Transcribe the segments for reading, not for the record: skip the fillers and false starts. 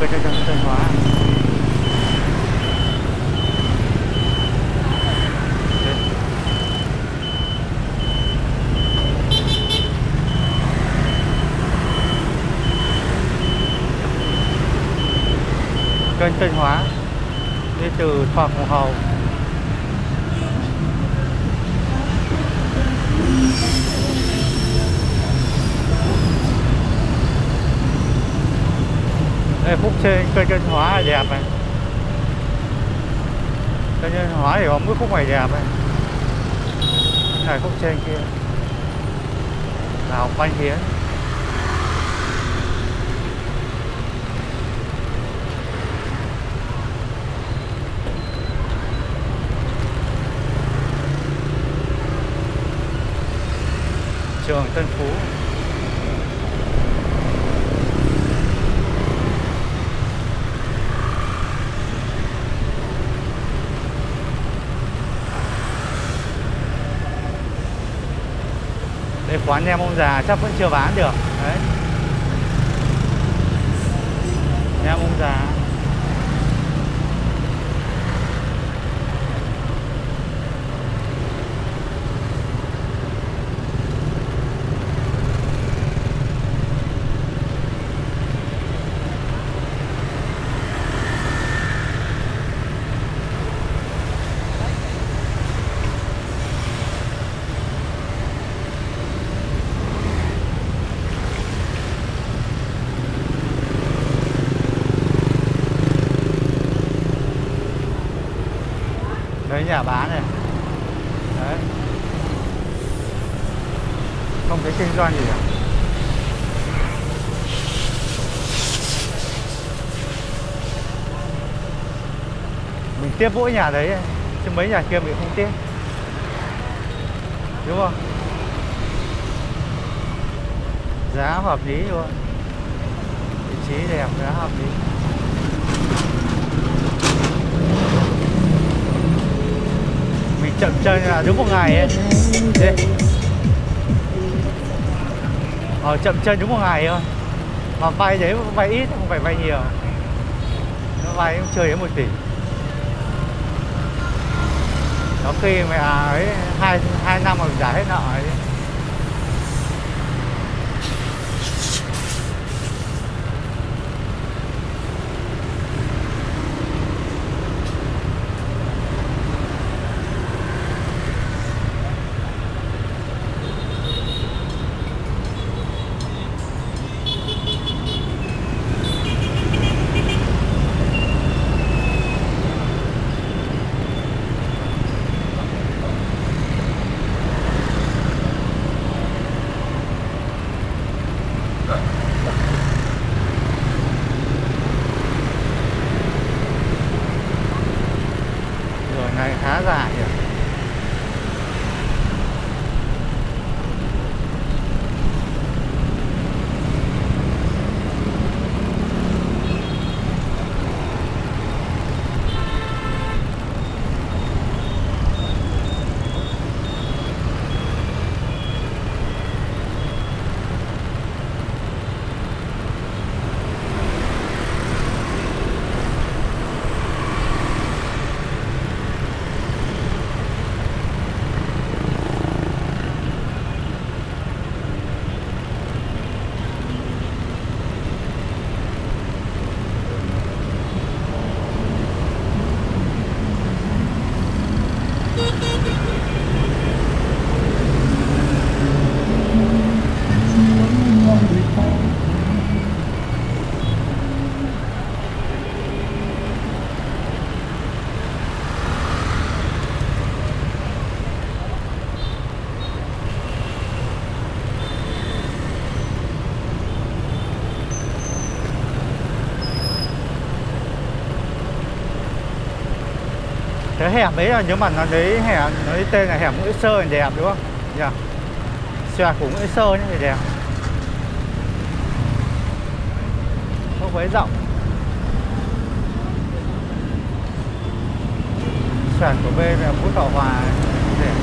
kênh Thanh Hóa. Kênh Thanh Hóa đi từ Phạm Ngọc Hầu. Đây khúc trên kênh Thanh Hóa là đẹp này. Kênh Thanh Hóa thì có mỗi khúc này đẹp này. Này khúc trên kia là Học Văn Hiến. Trường Tân Phú. Đây quán nem ông già chắc vẫn chưa bán được. Đấy. Nem ông già. Đấy nhà bán này. Đấy. Không thấy kinh doanh gì cả. Mình tiếp mỗi nhà đấy chứ mấy nhà kia mình không tiếp. Đúng không? Giá hợp lý luôn. Vị trí đẹp, giá hợp lý. Chậm chân là đúng một ngày ấy. Đây. Chậm chân đúng một ngày thôi. Mà vay đấy vay ít, không phải vay nhiều. Nó vay cũng chơi đến 1 tỷ. Có khi mà ấy 2 năm mà trả hết nợ ấy. Khá dài nhỉ. Cái hẻm đấy là nếu mà nó đấy hẻm, nó đấy tên là hẻm Nguyễn Sơ thì đẹp đúng không? Nhỉ? Xoạc của Nguyễn Sơ thì đẹp. Không phải rộng. Xoạc của bên là Phú Thọ Hòa đẹp.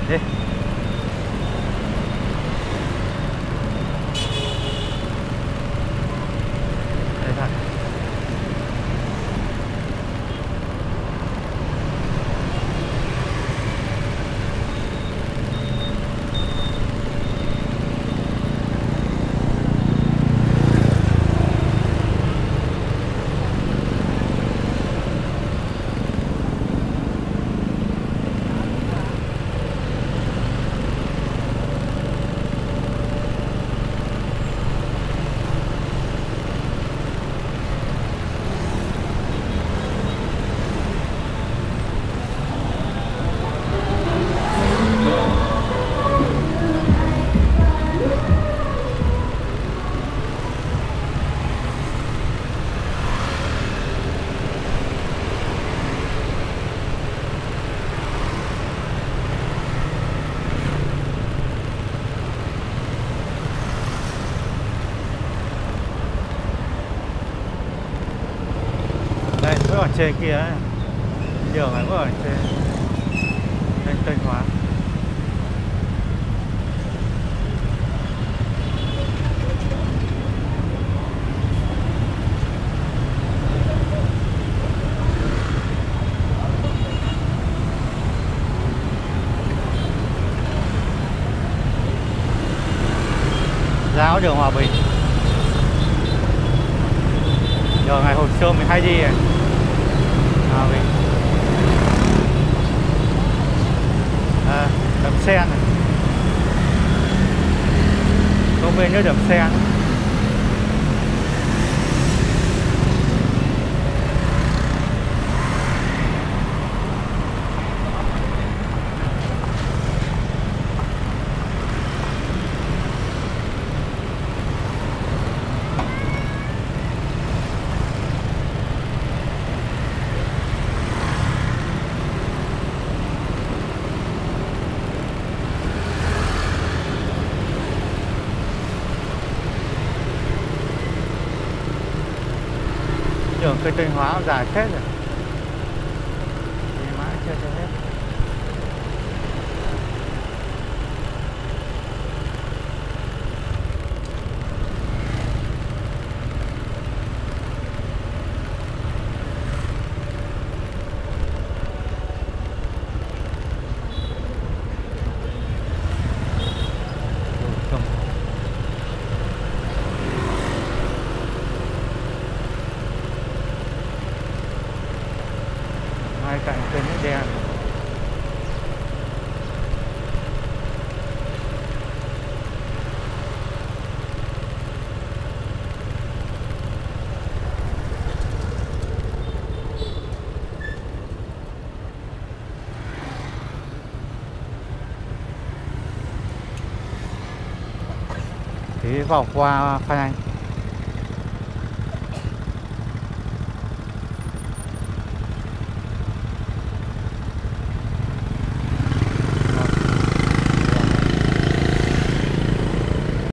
Đi. Đây thôi. Đây vẫn ở trên kia ấy. Đường này vẫn ở trên Thanh Hóa. Giáo đường Hòa Bình. Đường này hồi xưa mình hay đi này. Hòa Bình. Đầm sen này. Công viên nước Đầm Sen. Đường cây Thanh Hóa dài phết rồi. Đi mãi chưa cho hết. Hai cạnh kênh nước đen. Thì vòng qua Phan Anh.